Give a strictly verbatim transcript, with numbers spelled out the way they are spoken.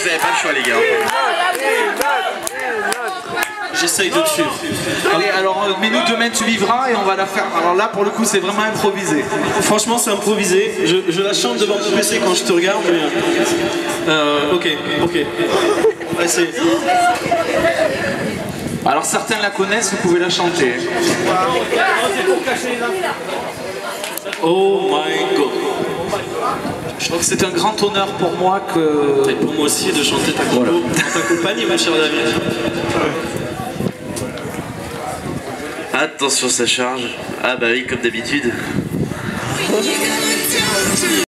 Vous n'avez pas le choix les gars. J'essaye de te suivre. Allez, alors euh, mets-nous demain tu vivras et on va la faire. Alors là pour le coup c'est vraiment improvisé. Franchement c'est improvisé. Je, je la chante devant mon P C quand je te regarde. Mais... Euh, ok, ok. Ouais, c'est... Alors certains la connaissent, vous pouvez la chanter. Oh my god. Donc c'est un grand honneur pour moi que... Et pour moi aussi de chanter ta compo, voilà. Ta compagnie mon cher David. Attention ça charge. Ah bah oui comme d'habitude.